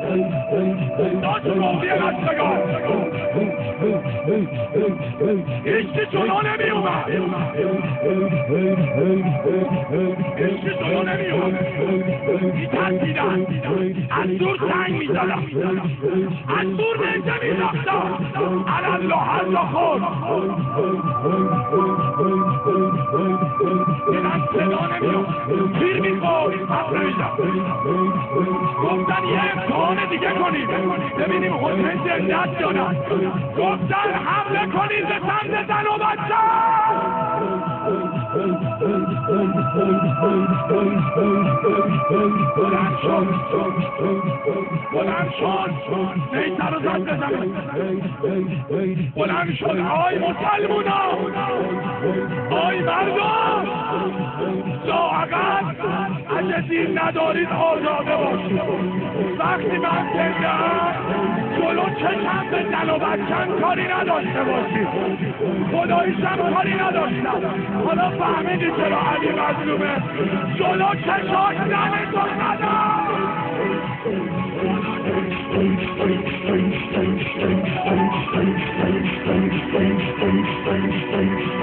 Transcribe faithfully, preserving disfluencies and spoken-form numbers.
داشت گفتی قصدگان هیچی جلو نمی اومد هیچی جلو نمی اومد میترسیدن از دور سنگ میزدن از دور نیزه میزدن علالله حل خود دیدن صدا نمیاد پیر میخواد حق نمیدن گفتن یه امتحان دیگه کنیم ببینیم حسین جدت دادن گفتن حمله کنید به سمت زن و بچه بلند شد بلند شد نیزه رو زد به زمین بلند شد آی مسلمونا آی مردم لااقل اگه دین ندارید آزاده باشید وقتی من زنده‌ام جلو چشم به زن و بچه‌م کاری نداشته باشید خداییشم کاری نداشتم حالا فهمیدی چرا علی مظلومه جلو چشاش زنتون نداشت Thank you.